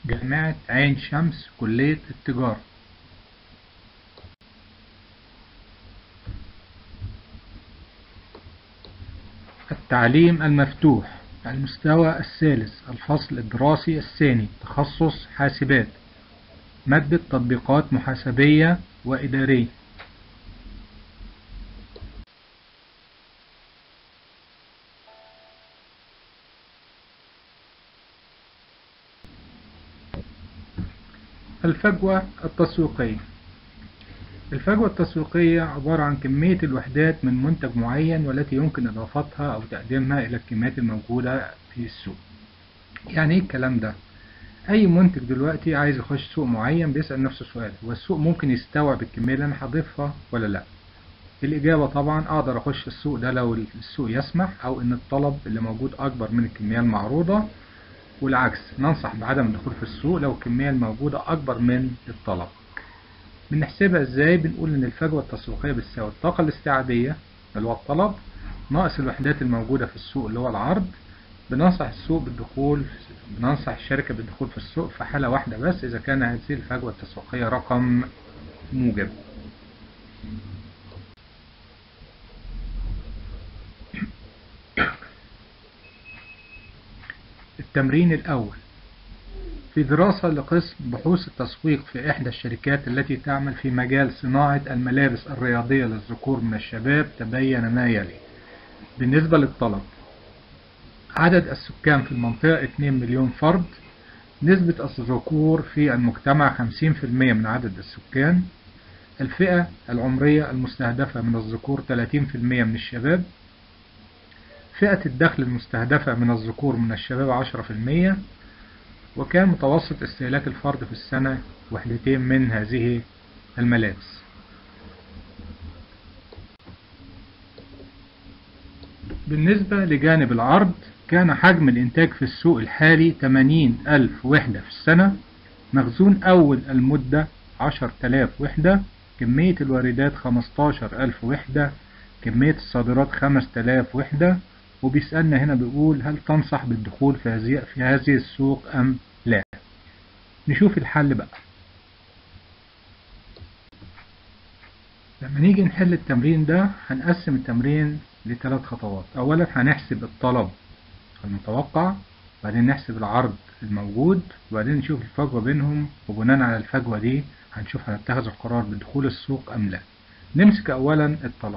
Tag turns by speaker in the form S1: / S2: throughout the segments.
S1: جامعة عين شمس كلية التجارة. التعليم المفتوح المستوى الثالث الفصل الدراسي الثاني تخصص حاسبات مادة تطبيقات محاسبية وإدارية. الفجوة التسويقية. الفجوة التسويقية عبارة عن كمية الوحدات من منتج معين والتي يمكن إضافتها أو تقديمها إلى الكميات الموجودة في السوق. يعني إيه الكلام ده؟ أي منتج دلوقتي عايز يخش سوق معين بيسأل نفسه سؤال: هو السوق ممكن يستوعب الكمية اللي أنا هضيفها ولا لأ؟ الإجابة طبعا أقدر أخش السوق ده لو السوق يسمح، أو إن الطلب اللي موجود أكبر من الكمية المعروضة، والعكس ننصح بعدم الدخول في السوق لو الكمية الموجودة أكبر من الطلب. بنحسبها إزاي؟ بنقول إن الفجوة التسويقية بتساوي الطاقة الاستيعابية اللي هو الطلب ناقص الوحدات الموجودة في السوق اللي هو العرض. بننصح الشركة بالدخول في السوق في حالة واحدة بس، إذا كان هذه الفجوة التسويقية رقم موجب. التمرين الأول في دراسة لقسم بحوث التسويق في إحدى الشركات التي تعمل في مجال صناعة الملابس الرياضية للذكور من الشباب تبين ما يلي. بالنسبة للطلب: عدد السكان في المنطقة 2 مليون فرد، نسبة الذكور في المجتمع 50% من عدد السكان، الفئة العمرية المستهدفة من الذكور 30% من الشباب، فئة الدخل المستهدفة من الذكور من الشباب 10%، وكان متوسط استهلاك الفرد في السنة وحدتين من هذه الملابس. بالنسبة لجانب العرض، كان حجم الإنتاج في السوق الحالي 80,000 وحدة في السنة، مخزون أول المدة 10,000 وحدة، كمية الواردات 15,000 وحدة، كمية الصادرات 5,000 وحدة. وبيسألنا هنا بيقول: هل تنصح بالدخول في هذه السوق أم لا؟ نشوف الحل بقى. لما نيجي نحل التمرين ده هنقسم التمرين لثلاث خطوات. أولا هنحسب الطلب المتوقع، بعدين نحسب العرض الموجود، وبعدين نشوف الفجوة بينهم، وبناء على الفجوة دي هنشوف هنتخذ القرار بدخول السوق أم لا. نمسك أولا الطلب.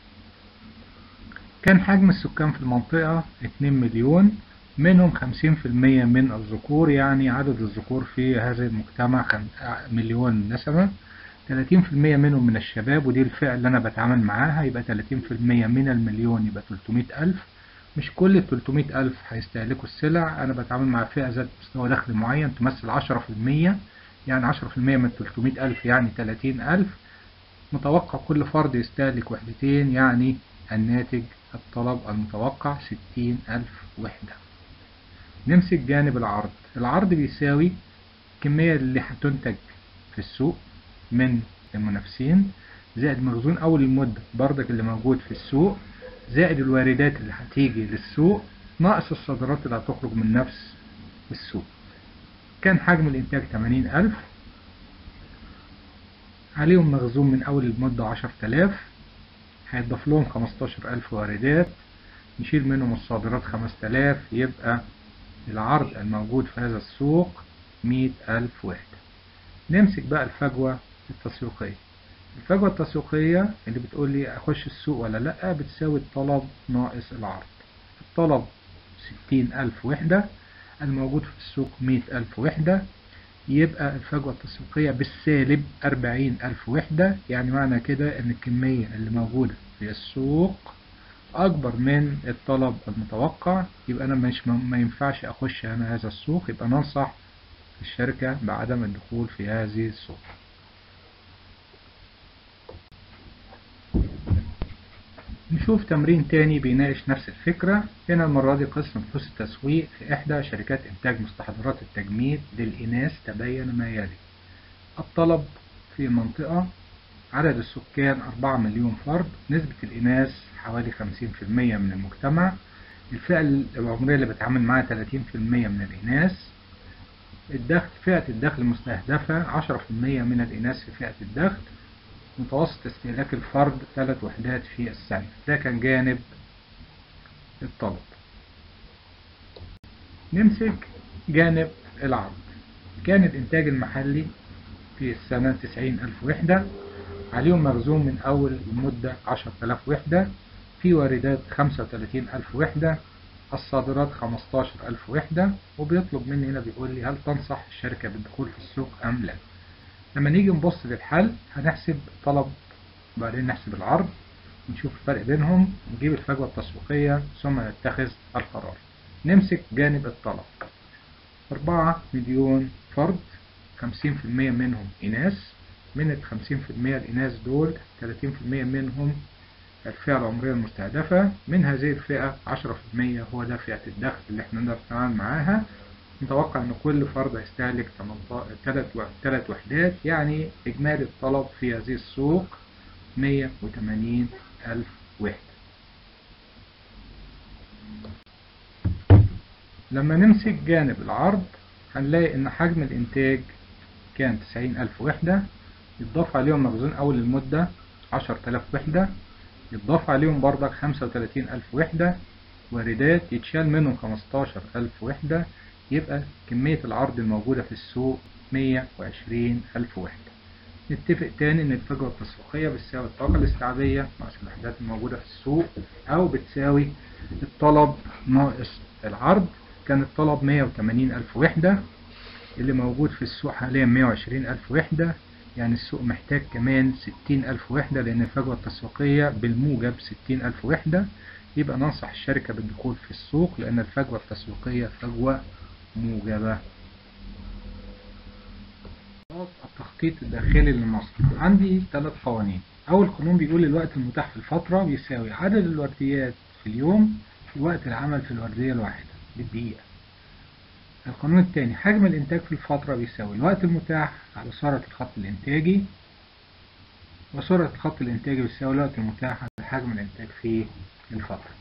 S1: كان حجم السكان في المنطقة 2 مليون، منهم 50% من الذكور، يعني عدد الذكور في هذا المجتمع مليون نسمة. 30% منهم من الشباب، ودي الفئة اللي أنا بتعامل معاها، يبقى 30% من المليون يبقى 300,000. مش كل ال 300,000 هيستهلكوا السلع، أنا بتعامل مع فئة ذات مستوى دخل معين تمثل 10%، يعني 10% من 300,000 يعني 30,000. متوقع كل فرد يستهلك وحدتين، يعني الناتج الطلب المتوقع 60,000 وحدة. نمسك جانب العرض. العرض بيساوي الكمية اللي هتنتج في السوق من المنافسين، زائد مخزون أول المدة بردك اللي موجود في السوق، زائد الواردات اللي هتيجي للسوق، ناقص الصادرات اللي هتخرج من نفس السوق. كان حجم الإنتاج 80,000، عليهم مخزون من أول المدة 10,000، هيتضاف لهم 15,000 واردات، نشيل منهم الصادرات 5,000، يبقى العرض الموجود في هذا السوق 100,000 وحدة. نمسك بقى الفجوة التسويقية. الفجوة التسويقية اللي بتقول لي أخش السوق ولا لأ بتساوي الطلب ناقص العرض. الطلب 60,000 وحدة، الموجود في السوق 100,000 وحدة، يبقى الفجوة التسويقية بالسالب 40,000 وحدة. يعني معنى كده إن الكمية اللي موجودة في السوق أكبر من الطلب المتوقع، يبقى أنا ما ينفعش أخش أنا هذا السوق، يبقى ننصح الشركة بعدم الدخول في هذه السوق. نشوف تمرين تاني بيناقش نفس الفكرة. هنا المرة دي قسم بحوث التسويق في إحدى شركات إنتاج مستحضرات التجميل للإناث تبين ما يلي. الطلب في منطقة عدد السكان 4 مليون فرد، نسبة الإناث حوالي 50% من المجتمع، الفئة العمرية اللي بتعامل معاها 30% من الإناث، فئة الدخل المستهدفة 10% من الإناث في فئة الدخل. متوسط استهلاك الفرد 3 وحدات في السنة. ده كان جانب الطلب. نمسك جانب العرض. كان الإنتاج المحلي في السنة 90,000 وحدة، عليهم مخزون من أول المدة 10,000 وحدة، في واردات 35,000 وحدة، الصادرات 15,000 وحدة. وبيطلب مني هنا بيقول لي هل تنصح الشركة بالدخول في السوق أم لا؟ لما نيجي نبص للحل هنحسب الطلب وبعدين نحسب العرض، نشوف الفرق بينهم، نجيب الفجوة التسويقية ثم نتخذ القرار. نمسك جانب الطلب. 4 مليون فرد، 50% منهم إناث. من 50% الإناث دول 30% منهم الفئة العمرية المستهدفة. من هذه الفئة 10% هو ده فئة الدخل اللي احنا نقدر نتعامل معاها. نتوقع ان كل فرد هيستهلك 3 وحدات، يعني اجمالي الطلب في هذه السوق 180,000 وحدة. لما نمسك جانب العرض هنلاقي ان حجم الانتاج كان 90,000 وحدة، يتضاف عليهم مخزون اول المدة 10,000 وحدة، يتضاف عليهم برضك 35,000 وحدة واردات يتشال منهم 15,000 وحدة، يبقى كمية العرض الموجودة في السوق 120,000 وحدة. نتفق تاني ان الفجوة التسويقية بتساوي الطاقة الاستيعابية ناقص الوحدات الموجودة في السوق، او بتساوي الطلب ناقص العرض. كان الطلب 180,000 وحدة، اللي موجود في السوق حاليا 120,000 وحدة، يعني السوق محتاج كمان 60,000 وحدة، لأن الفجوة التسويقية بالموجب 60,000 وحدة. يبقى ننصح الشركة بالدخول في السوق لأن الفجوة التسويقية فجوة موجبة. التخطيط الداخلي للمصنع. عندي 3 قوانين. أول قانون بيقول الوقت المتاح في الفترة بيساوي عدد الورديات في اليوم في وقت العمل في الوردية الواحدة بالدقيقة. القانون الثاني حجم الإنتاج في الفترة بيساوي الوقت المتاح على سرعة الخط الإنتاجي، وسرعة الخط الإنتاجي بيساوي الوقت المتاح على حجم الإنتاج في الفترة.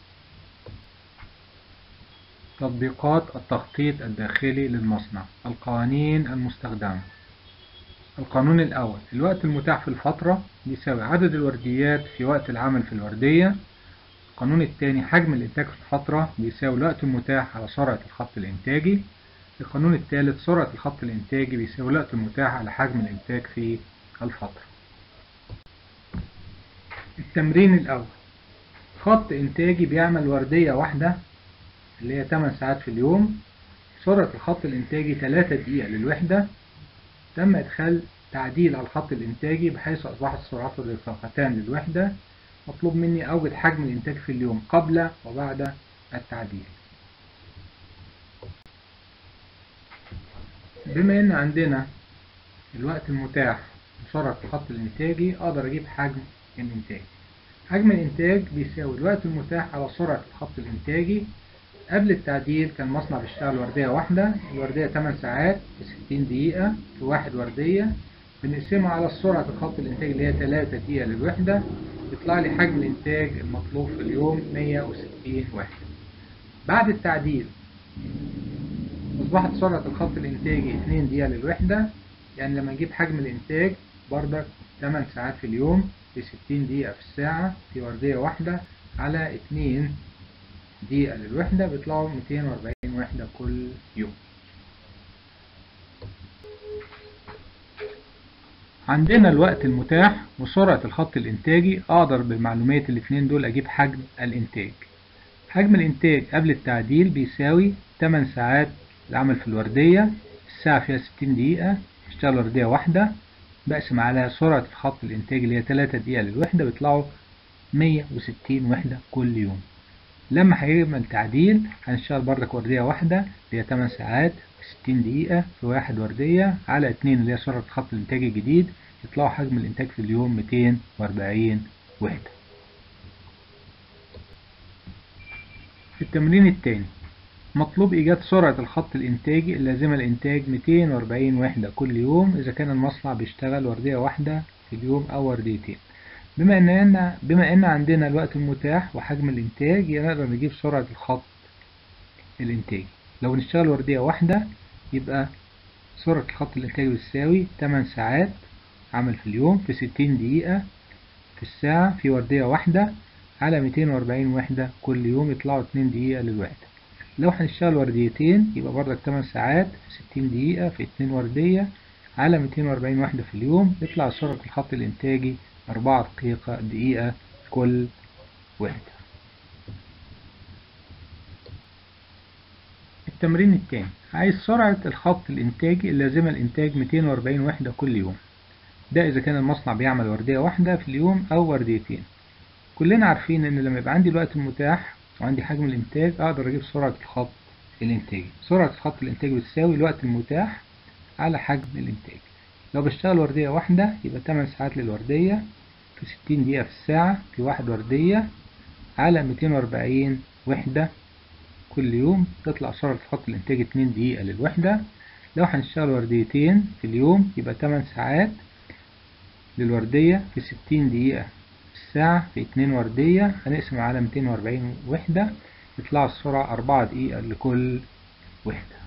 S1: تطبيقات التخطيط الداخلي للمصنع. القوانين المستخدمة. القانون الأول الوقت المتاح في الفترة بيساوي عدد الورديات في وقت العمل في الوردية. القانون الثاني حجم الإنتاج في الفترة بيساوي الوقت المتاح على سرعة الخط الإنتاجي. القانون الثالث سرعة الخط الإنتاجي بيساوي الوقت المتاح على حجم الإنتاج في الفترة. التمرين الأول. خط إنتاجي بيعمل وردية واحدة اللي هي 8 ساعات في اليوم، سرعة الخط الإنتاجي 3 دقيقة للوحدة. تم إدخال تعديل على الخط الإنتاجي بحيث أصبحت سرعته دقيقتان للوحدة. مطلوب مني أوجد حجم الإنتاج في اليوم قبل وبعد التعديل. بما إن عندنا الوقت المتاح وسرعة الخط الإنتاجي أقدر أجيب حجم الإنتاج. حجم الإنتاج بيساوي الوقت المتاح على سرعة الخط الإنتاجي. قبل التعديل كان المصنع بيشتغل وردية واحدة، الوردية 8 ساعات في 60 دقيقة في واحد وردية، بنقسمها على سرعة الخط الإنتاج اللي هي 3 دقيقة للوحدة، يطلع لي حجم الإنتاج المطلوب في اليوم 160 وحدة. بعد التعديل أصبحت سرعة الخط الإنتاجي 2 دقيقة للوحدة، يعني لما نجيب حجم الإنتاج بردك 8 ساعات في اليوم في 60 دقيقة في الساعة في وردية واحدة على 2 دقيقة للوحدة بيطلعوا 240 وحدة كل يوم. عندنا الوقت المتاح وسرعة الخط الإنتاجي. أقدر بالمعلومات الاثنين دول أجيب حجم الإنتاج. حجم الإنتاج قبل التعديل بيساوي 8 ساعات العمل في الوردية، الساعة فيها 60 دقيقة، اشتغل وردية واحدة، بقسم على سرعة الخط الإنتاج اللي هي 3 دقيقة للوحدة بيطلعوا 160 وحدة كل يوم. لما هيعمل تعديل هنشتغل بردك وردية واحدة اللي هي 8 ساعات في 60 دقيقة في واحد وردية على 2 اللي هي سرعة الخط الإنتاجي الجديد، يطلعوا حجم الإنتاج في اليوم 240 وحدة. في التمرين الثاني مطلوب إيجاد سرعة الخط الإنتاجي اللازمة لإنتاج 240 وحدة كل يوم إذا كان المصنع بيشتغل وردية واحدة في اليوم أو ورديتين. بما إن عندنا الوقت المتاح وحجم الإنتاج نقدر نجيب سرعة الخط الإنتاجي. لو نشتغل وردية واحدة يبقى سرعة الخط الإنتاجي بتساوي 8 ساعات عمل في اليوم في 60 دقيقة في الساعة في وردية واحدة على 240 وحدة كل يوم، يطلعوا 2 دقيقة للوحدة. لو هنشتغل ورديتين يبقى برضك 8 ساعات في 60 دقيقة في 2 وردية على 240 وحدة في اليوم، يطلع سرعة الخط الإنتاجي 4 دقيقة كل وحدة. التمرين التاني عايز سرعة الخط الإنتاجي اللازمة لإنتاج 240 وحدة كل يوم، ده إذا كان المصنع بيعمل وردية واحدة في اليوم أو ورديتين. كلنا عارفين إن لما يبقى عندي الوقت المتاح وعندي حجم الإنتاج أقدر أجيب سرعة الخط الإنتاجي. سرعة الخط الإنتاجي بتساوي الوقت المتاح على حجم الإنتاج. لو بشتغل وردية واحدة يبقى 8 ساعات للوردية في 60 دقيقة في الساعة في واحد وردية على 240 وحدة كل يوم، تطلع سرعة الخط الإنتاجي 2 دقيقة للوحدة. لو هنشتغل ورديتين في اليوم يبقى 8 ساعات للوردية في 60 دقيقة في الساعة في 2 وردية، هنقسم على 240 وحدة، يطلع السرعة 4 دقيقة لكل وحدة.